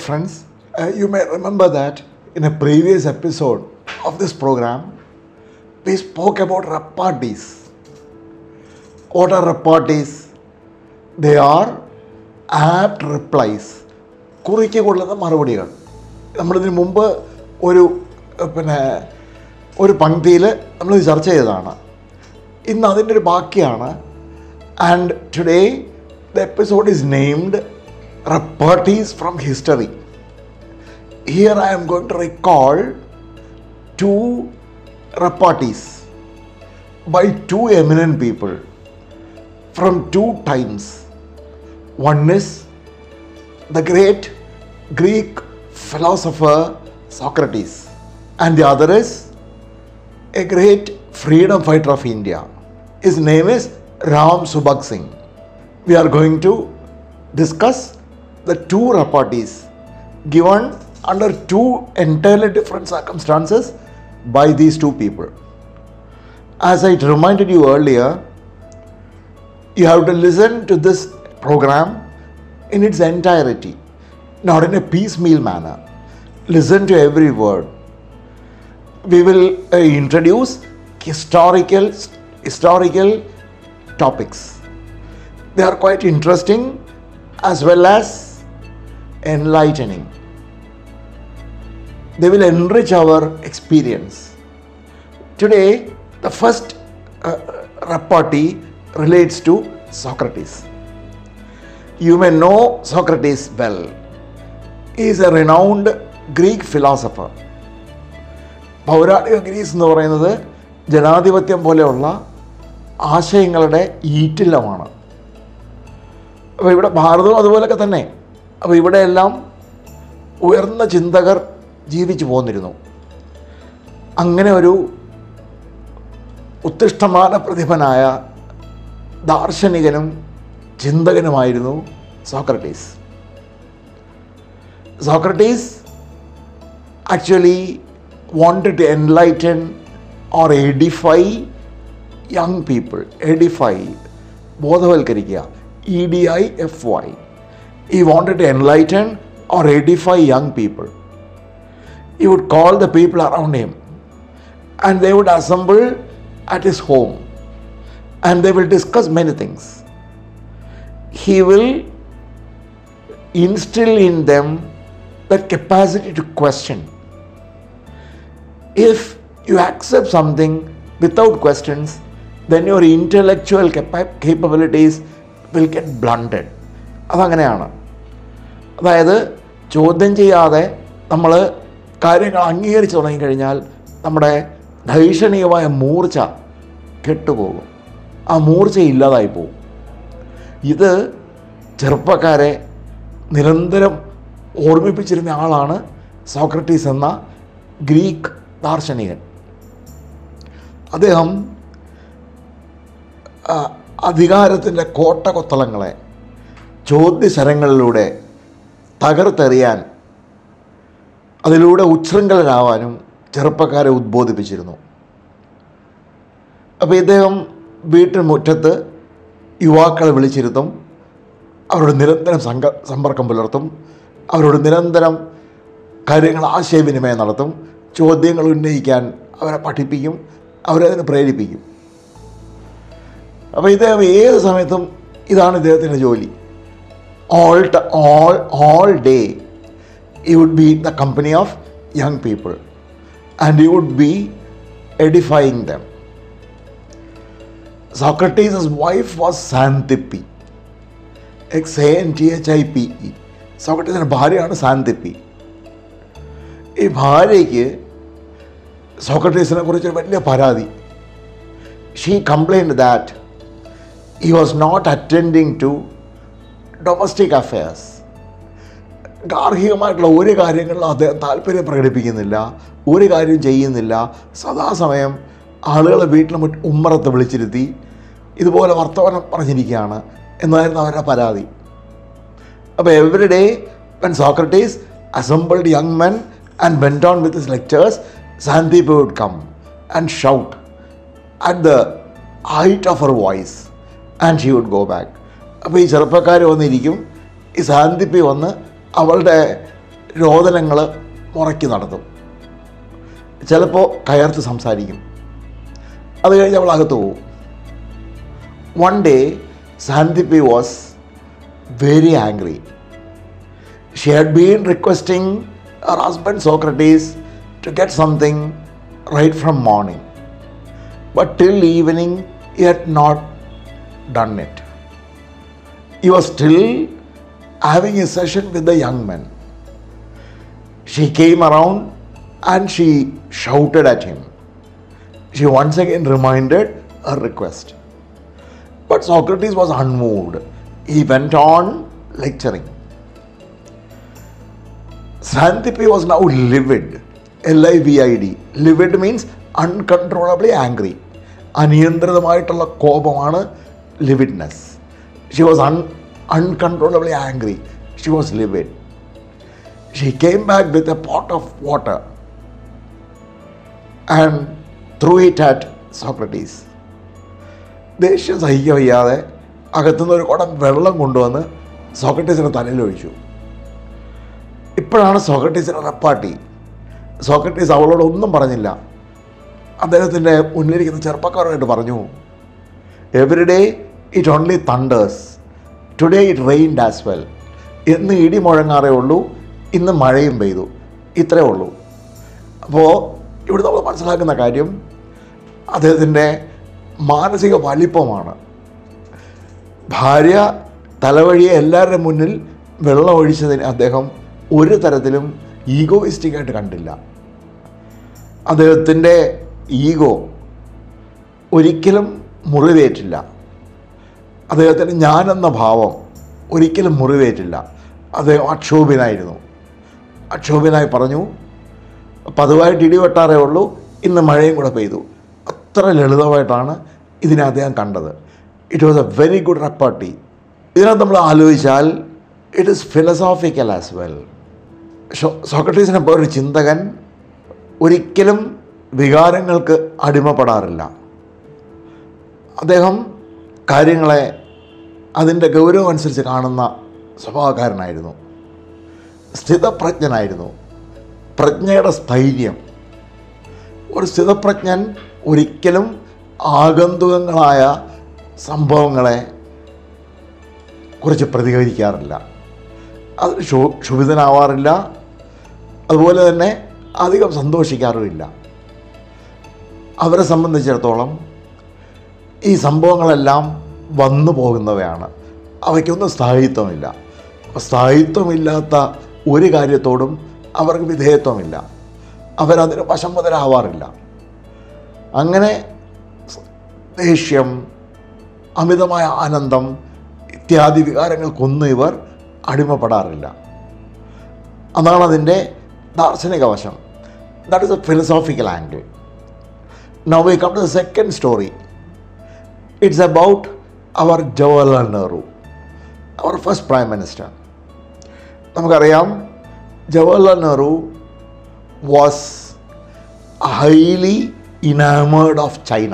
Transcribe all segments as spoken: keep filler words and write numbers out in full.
friends. Uh, you may remember that in a previous episode of this program, we spoke about repartees. What are repartees? They are apt replies. കുറിക്ക് കൊള്ളുന്ന മറുപടികൾ. നമ്മളിതിന് മുമ്പ് ഒരു പിന്നെ ഒരു പങ്ക്തിയിൽ നമ്മളിത് ചർച്ച ചെയ്തതാണ്. ഇന്ന് അതിൻ്റെ ഒരു ബാക്കിയാണ്. And today the episode is named repartees from history. Here I am going to recall two repartees by two eminent people from two times. One is the great Greek philosopher Socrates, and the other is a great freedom fighter of India. His name is Ram Subhag Singh. We are going to discuss the two repartees given under two entirely different circumstances by these two people. As I reminded you earlier, you have to listen to this program in its entirety, not in a piecemeal manner. Listen to every word. We will uh, introduce historical historical topics. They are quite interesting as well as enlightening. They will enrich our experience. Today, the first uh, repartee relates to Socrates. You may know Socrates well. He is a renowned Greek philosopher. പൗരാണിക Greece എന്ന് പറയുന്നത് ജനാധിപത്യം പോലെയുള്ള ആശയങ്ങളുടെ ഈറ്റില്ലമാണ്. അപ്പോൾ ഇവിടെ ഭാരതവും അതുപോലെയൊക്കെ തന്നെ. അപ്പോൾ ഇവിടെയെല്ലാം ഉയർന്ന ചിന്തകർ ജീവിച്ചു പോന്നിരുന്നു. അങ്ങനെ ഒരു ഉത്തിഷ്ഠമാന പ്രതിഭനായ ദാർശനികനും ചിന്തകനുമായിരുന്നു Socrates. Socrates actually wanted to enlighten or edify young people. Edify, ബോധവൽക്കരിക്കുക. E D I F Y. He wanted to enlighten or edify young people. He would call the people around him and they would assemble at his home and they will discuss many things. He will instill in them the capacity to question. If you accept something without questions, then your intellectual capa- capabilities will get blunted. അതങ്ങനെയാണ്. അതായത് ചോദ്യം ചെയ്യാതെ നമ്മൾ കാര്യങ്ങൾ അംഗീകരിച്ച് തുടങ്ങിക്കഴിഞ്ഞാൽ നമ്മുടെ ദൈക്ഷണികമായ മൂർച്ച കെട്ടുപോകും. ആ മൂർച്ച ഇല്ലാതായി പോകും. ഇത് ചെറുപ്പക്കാരെ നിരന്തരം ഓർമ്മിപ്പിച്ചിരുന്ന ആളാണ് സോക്രട്ടീസ് എന്ന ഗ്രീക്ക് ദാർശനികൻ. അദ്ദേഹം അധികാരത്തിൻ്റെ കോട്ടകൊത്തളങ്ങളെ ചോദ്യശരങ്ങളിലൂടെ തകർത്തെറിയാൻ, അതിലൂടെ ഉച്ഛൃംഖലരാവാനും ചെറുപ്പക്കാരെ ഉദ്ബോധിപ്പിച്ചിരുന്നു. അപ്പോൾ ഇദ്ദേഹം വീട്ടിൽ മുറ്റത്ത് യുവാക്കളെ വിളിച്ചിരുത്തും, അവരോട് നിരന്തരം സംഘ സമ്പർക്കം പുലർത്തും, അവരോട് നിരന്തരം കാര്യങ്ങൾ ആശയവിനിമയം നടത്തും, ചോദ്യങ്ങൾ ഉന്നയിക്കാൻ അവരെ പഠിപ്പിക്കും, അവരതിനെ പ്രേരിപ്പിക്കും. അപ്പോൾ ഇദ്ദേഹം ഏത് സമയത്തും ഇതാണ് ഇദ്ദേഹത്തിൻ്റെ ജോലി. all all all day he would be in the company of young people and he would be edifying them. Socrates' wife was Xanthippe, X A N T H I P E. സോക്രട്ടീസിൻ്റെ ഭാര്യയാണ് സാന്തിപ്പി. ഈ ഭാര്യയ്ക്ക് സോക്രട്ടീസിനെ കുറിച്ച് വലിയ പരാതി. She complained that he was not attending to domestic affairs. ഗാർഹികമായിട്ടുള്ള ഒരു കാര്യങ്ങളിലും അദ്ദേഹം താല്പര്യം പ്രകടിപ്പിക്കുന്നില്ല, ഒരു കാര്യം ചെയ്യുന്നില്ല. സദാസമയം ആളുകളെ വീട്ടിൽ ഉമ്മറത്ത് വിളിച്ചിരുത്തി ഇതുപോലെ വർത്തമാനം പറഞ്ഞിരിക്കുകയാണ് എന്നായിരുന്നു അവരുടെ പരാതി. അപ്പോൾ every day when Socrates assembled young men and went on with his lectures, Xanthippe would come and shout at the height of her voice and she would go back. അപ്പോൾ ഈ ചെറുപ്പക്കാർ വന്നിരിക്കും, ഈ സാന്തിപ്പി വന്ന് അവളുടെ രോദനങ്ങൾ മുറയ്ക്ക് നടത്തും. ചിലപ്പോൾ കയർത്ത് സംസാരിക്കും. അത് കഴിഞ്ഞ് അവൾ അകത്ത് പോകും. One day Xanthippe was very angry. She had been requesting her husband Socrates to get something right from morning, but till evening he had not done it. He was still having a session with the young men. She came around and she shouted at him. She once again reminded her request, but Socrates was unmoved. He went on lecturing. Xanthippe was now livid. L I V I D. Livid means uncontrollably angry. അനിയന്ത്രിതമായിട്ടുള്ള കോപമാണ് lividness. She was un- uncontrollably angry. She was livid. She came back with a pot of water and threw it at Socrates. ദേഷ്യം സഹിക്കാൻ വയ്യാതെ അകത്തുനിന്ന് ഒരു കുടം വെള്ളം കൊണ്ടുവന്ന് സോക്രട്ടീസിൻ്റെ തലയിൽ ഒഴിച്ചു. ഇപ്പോഴാണ് സോക്രട്ടീസിൻ്റെ റെപ്പാർട്ടി. സോക്രട്ടീസ് അവളോട് ഒന്നും പറഞ്ഞില്ല. അദ്ദേഹത്തിൻ്റെ മുന്നിലിരിക്കുന്ന ചെറുപ്പക്കാരോട് പറഞ്ഞു, every day it only thunders, today it rained as well. ഇന്ന് ഇടി മുഴങ്ങാറേ ഉള്ളൂ, ഇന്ന് മഴയും പെയ്തു, ഇത്രയേ ഉള്ളൂ. അപ്പോൾ ഇവിടെ നമ്മൾ മനസ്സിലാക്കുന്ന കാര്യം അദ്ദേഹത്തിൻ്റെ മാനസിക വലിപ്പമാണ്. ഭാര്യ തലവഴിയെ എല്ലാവരുടെ മുന്നിൽ വെള്ളം ഒഴിച്ചതിന് അദ്ദേഹം ഒരു തരത്തിലും ഈഗോയിസ്റ്റിക്കായിട്ട് കണ്ടില്ല. അദ്ദേഹത്തിൻ്റെ ഈഗോ ഒരിക്കലും മുറിവേറ്റില്ല. അദ്ദേഹത്തിൻ്റെ ഞാനെന്ന ഭാവം ഒരിക്കലും മുറിവേറ്റില്ല. അദ്ദേഹം അക്ഷോഭ്യനായിരുന്നു. അക്ഷോഭ്യനായി പറഞ്ഞു, പതിവായിട്ട് ഇടിവെട്ടാറേ ഉള്ളൂ, ഇന്ന് മഴയും കൂടെ പെയ്തു. അത്ര ലളിതമായിട്ടാണ് ഇതിനെ അദ്ദേഹം കണ്ടത്. It was a very good repartee. ഇതിനകത്ത് നമ്മൾ ആലോചിച്ചാൽ it is philosophical as well. സോക്രട്ടീസിനെ പോലൊരു ചിന്തകൻ ഒരിക്കലും വികാരങ്ങൾക്ക് അടിമപ്പെടാറില്ല. അദ്ദേഹം കാര്യങ്ങളെ അതിൻ്റെ ഗൗരവം അനുസരിച്ച് കാണുന്ന സ്വഭാവക്കാരനായിരുന്നു. സ്ഥിതപ്രജ്ഞനായിരുന്നു. പ്രജ്ഞയുടെ സ്ഥൈര്യം. ഒരു സ്ഥിതപ്രജ്ഞൻ ഒരിക്കലും ആഗന്തുകങ്ങളായ സംഭവങ്ങളെ കുറിച്ച് പ്രതികരിക്കാറില്ല. അതിന് ക്ഷോ ക്ഷുഭിതനാവാറില്ല. അതുപോലെ തന്നെ അധികം സന്തോഷിക്കാറുമില്ല. അവരെ സംബന്ധിച്ചിടത്തോളം ഈ സംഭവങ്ങളെല്ലാം വന്നു പോകുന്നവയാണ്. അവയ്ക്കൊന്നും സ്ഥായിത്വമില്ല. സ്ഥായിത്വമില്ലാത്ത ഒരു കാര്യത്തോടും അവർക്ക് വിധേയത്വമില്ല. അവരതിന് വശംവദരാവാറില്ല. അങ്ങനെ ദേഷ്യം, അമിതമായ ആനന്ദം ഇത്യാദി വികാരങ്ങൾക്കൊന്നും ഇവർ അടിമപ്പെടാറില്ല. അതാണ് അതിൻ്റെ ദാർശനിക വശം. That is a philosophical angle. Now we come to the second story. It's about our Jawaharlal Nehru, our first prime minister. നമുക്കറിയാം, Jawaharlal Nehru was highly enamoured of China.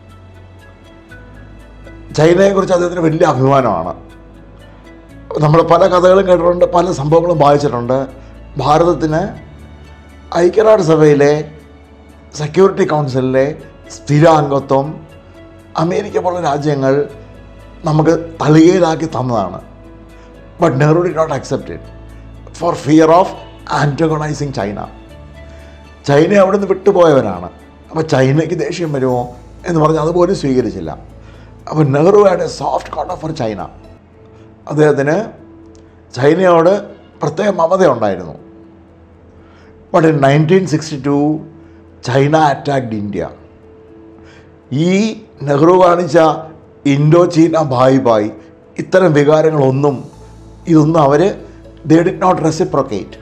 ചൈനയെക്കുറിച്ച് അദ്ദേഹത്തിന് വലിയ അഭിമാനമാണ്. നമ്മൾ പല കഥകളും കേട്ടിട്ടുണ്ട്, പല സംഭവങ്ങളും വായിച്ചിട്ടുണ്ട്. ഭാരതത്തിന് ഐക്യരാഷ്ട്രസഭയിലെ സെക്യൂരിറ്റി കൗൺസിലിലെ സ്ഥിരാംഗത്വം അമേരിക്ക പോലുള്ള രാജ്യങ്ങൾ നമുക്ക് തളികയിലാക്കി തന്നതാണ്. But Nehru did not accept it for fear of antagonising China. China അവിടെ നിന്ന് വിട്ടുപോയവരാണ്. അപ്പോൾ ചൈനയ്ക്ക് ദേഷ്യം വരുമോ എന്ന് പറഞ്ഞ് അതുപോലും സ്വീകരിച്ചില്ല. അപ്പോൾ Nehru had a soft corner for China. അദ്ദേഹത്തിന് ചൈനയോട് പ്രത്യേക മമതയുണ്ടായിരുന്നു. But in nineteen sixty two China attacked India. ഈ നെഹ്റു കാണിച്ച ഇൻഡോ ചീന ഭായ് ഭായ് ഇത്തരം വികാരങ്ങളൊന്നും ഇതൊന്നും അവർ ദേ ഡിഡ് നോട്ട് റെസിപ്രൊക്കേറ്റ്.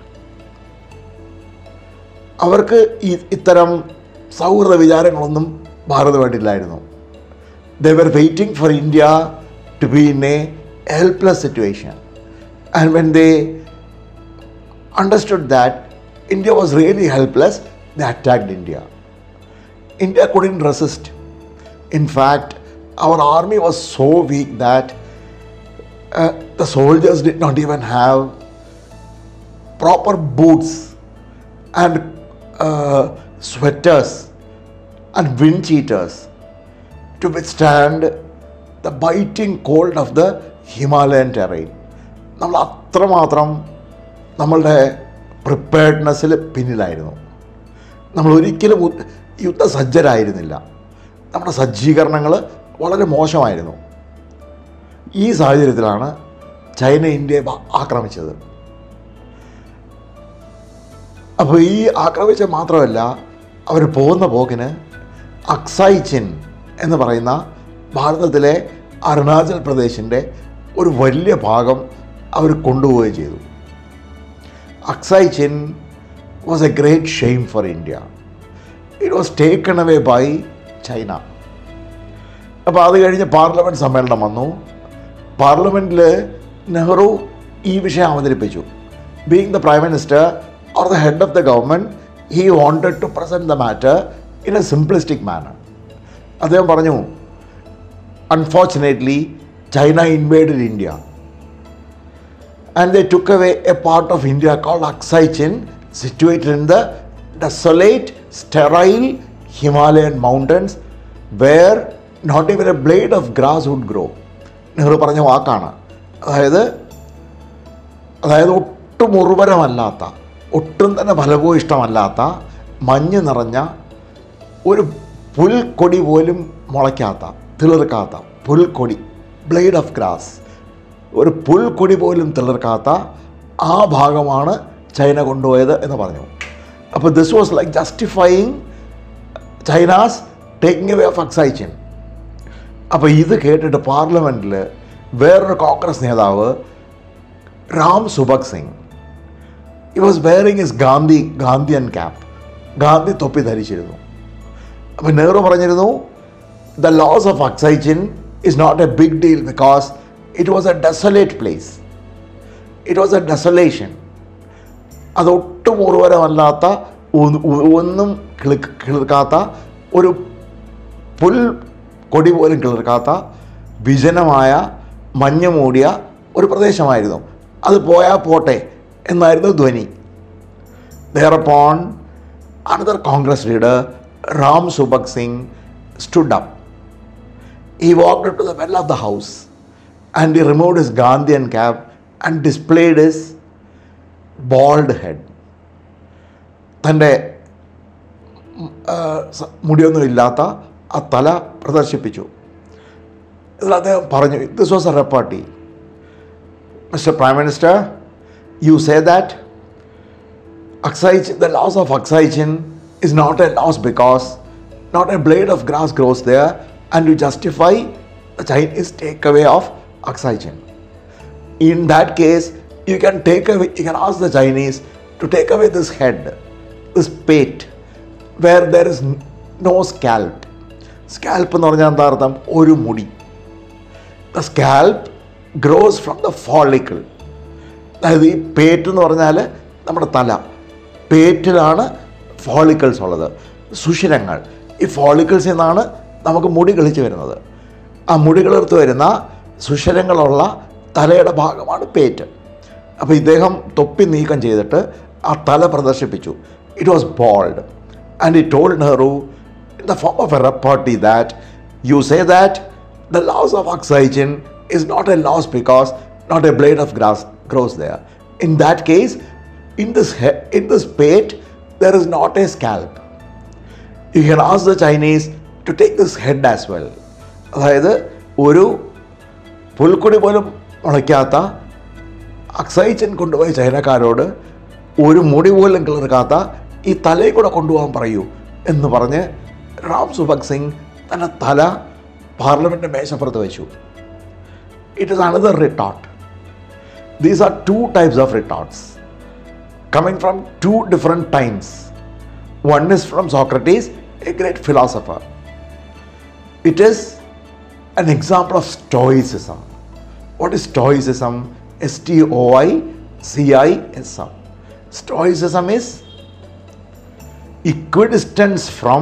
അവർക്ക് ഈ ഇത്തരം സൗഹൃദ വിചാരങ്ങളൊന്നും ഭാരതമായിട്ടില്ലായിരുന്നു. They were waiting for India to be in a helpless situation. And when they understood that India was really helpless, they attacked India. India couldn't resist. In fact, our army was so weak that uh, the soldiers did not even have proper boots and uh, sweaters and wind cheaters to withstand the biting cold of the Himalayan terrain. നമ്മൾ അത്രമാത്രം നമ്മളുടെ പ്രിപ്പയർഡ്നെസ്സിൽ പിന്നിലായിരുന്നു. നമ്മൾ ഒരിക്കലും യുദ്ധസജ്ജരായിരുന്നില്ല. നമ്മുടെ സജ്ജീകരണങ്ങൾ വളരെ മോശമായിരുന്നു. ഈ സാഹചര്യത്തിലാണ് ചൈന ഇന്ത്യയെ ആക്രമിച്ചത്. അപ്പോൾ ഈ ആക്രമിച്ച മാത്രമല്ല, അവർ പോകുന്ന പോക്കിന് അക്സായ് ചിൻ എന്ന് പറയുന്ന ഭാരതത്തിലെ അരുണാചൽ പ്രദേശിൻ്റെ ഒരു വലിയ ഭാഗം അവർ കൊണ്ടുപോവുകയും ചെയ്തു. Aksai Chin was a great shame for India. It was taken away by China. അപ്പോൾ അത് കഴിഞ്ഞ് പാർലമെൻറ്റ് സമ്മേളനം വന്നു. പാർലമെൻറ്റിൽ നെഹ്റു ഈ വിഷയം അവതരിപ്പിച്ചു. Being the prime minister or the head of the government, he wanted to present the matter in a simplistic manner. അദ്ദേഹം പറഞ്ഞു, unfortunately China invaded India and they took away a part of India called Aksai Chin, situated in the desolate, sterile Himalayan mountains where not even a blade of grass would grow. Nehru പറഞ്ഞ വാക്കാണ്. അതായത് അതായത് ഒട്ടും ഉർവരമല്ലാത്ത, ഒട്ടും തന്നെ ഫലഭൂയിഷ്ടമല്ലാത്ത, മഞ്ഞ് നിറഞ്ഞ ഒരു പുൽക്കൊടി പോലും മുളയ്ക്കാത്ത, തിളിർക്കാത്ത പുൽക്കൊടി, ബ്ലേഡ് ഓഫ് ഗ്രാസ്, ഒരു പുൽക്കൊടി പോലും തിളിർക്കാത്ത ആ ഭാഗമാണ് ചൈന കൊണ്ടുപോയത് എന്ന് പറഞ്ഞു. അപ്പോൾ this was like justifying China's taking away of Aksai Chin. അപ്പോൾ ഇത് കേട്ടിട്ട് പാർലമെൻറ്റിൽ വേറൊരു കോൺഗ്രസ് നേതാവ് Ram സുഭഗ് Singh, he was wearing his Gandhi Gandhian cap, Gandhi തൊപ്പി ധരിച്ചിരുന്നു. അപ്പോൾ നെഹ്റു പറഞ്ഞിരുന്നു, the loss of Aksai Chin is not a big deal because it was a desolate place. It was a desolation. അതൊട്ടും ഉർവരമല്ലാത്ത, ഒന്നും കിളി കിളിർക്കാത്ത, ഒരു പുൽ കൊടി പോലും കിളിർക്കാത്ത വിജനമായ മഞ്ഞ് മൂടിയ ഒരു പ്രദേശമായിരുന്നു. അത് പോയാൽ പോട്ടെ എന്നായിരുന്നു ധ്വനി. Thereupon another Congress leader, Ram Subhag Singh, stood up. He walked to the well of the house and he removed his Gandhian cap and displayed his bald head. തൻ്റെ മുടിയൊന്നും ഇല്ലാത്ത ആ തല പ്രദർശിപ്പിച്ചു. ഇതിൽ അദ്ദേഹം പറഞ്ഞു, this was a repartee. Mister prime minister, you say that Aksai, the loss of Aksai Chin is not a loss because not a blade of grass grows there, and you justify the Chinese takeaway of Aksai Chin. In that case, you can take away, you can ask the Chinese to take away this head, this pate, where there is no scalp. Scalp എന്ന് പറഞ്ഞാൽ എന്താ അർത്ഥം? ഒരു മുടി. The scalp grows from the follicle. അതായത് ഈ പേറ്റ് എന്ന് പറഞ്ഞാൽ നമ്മുടെ തല, പേറ്റിലാണ് ഫോളിക്കിൾസ് ഉള്ളത്, സുഷിരങ്ങൾ. ഈ ഫോളിക്കിൾസിൽ നിന്നാണ് നമുക്ക് മുടി കിളിച്ച് വരുന്നത്. ആ മുടി കിളിർത്ത് വരുന്ന സുഷിരങ്ങളുള്ള തലയുടെ ഭാഗമാണ് പേറ്റ്. അപ്പോൾ ഇദ്ദേഹം തൊപ്പി നീക്കം ചെയ്തിട്ട് ആ തല പ്രദർശിപ്പിച്ചു. It was bold and he told Nehru in the form of a repartee that you say that the loss of Aksai Chin is not a loss because not a blade of grass grows there. In that case, in this he- in this pate, there is not a scalp. You can ask the Chinese to take this head as well. അതായത് ഒരു പുൽക്കൊടി പോലും മുളയ്ക്കാത്ത Aksai chin കൊണ്ടുപോയ ചൈനക്കാരോട് ഒരു മുടി പോലും കിളിർക്കാത്ത ഈ തലയിൽ കൂടെ കൊണ്ടുപോകാൻ പറയൂ എന്ന് പറഞ്ഞ് റാം സുഭഗ് സിംഗ് തൻ്റെ തല പാർലമെൻറ്റ് മേശപ്പുറത്ത് വെച്ചു. It is another retort. These are two types of retorts coming from two different times. One is from Socrates, a great philosopher. It is an example of Stoicism. What is Stoicism? S T O I C I S M. Stoicism is equidistance from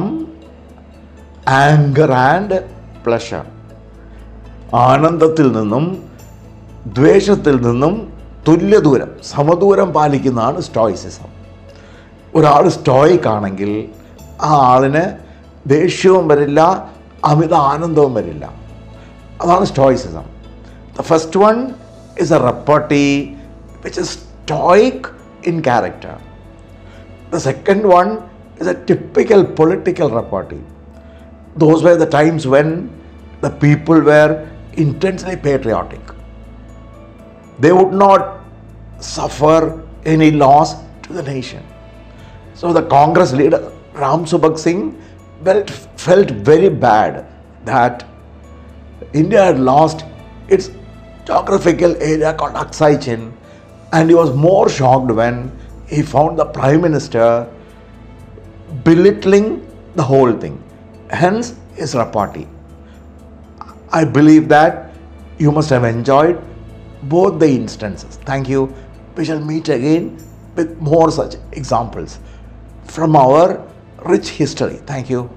anger and pleasure. ആനന്ദത്തിൽ നിന്നും ദ്വേഷത്തിൽ നിന്നും തുല്യദൂരം സമദൂരം പാലിക്കുന്നതാണ് stoicism. ഒരാൾ stoic ആണെങ്കിൽ ആ ആളിന് ദേഷ്യവും വരില്ല, അമിത ആനന്ദവും വരില്ല. അതാണ് stoicism. The first one is a repartee which is stoic in character. The second one is a typical political repartee. Those were the times when the people were intensely patriotic. They would not suffer any loss to the nation. So the Congress leader Ram Subhag Singh felt, felt very bad that India had lost its geographical area called Aksai Chin, and he was more shocked when he found the Prime Minister belittling the whole thing. Hence his repartee. I believe that you must have enjoyed both the instances. Thank you. We shall meet again with more such examples from our rich history. Thank you.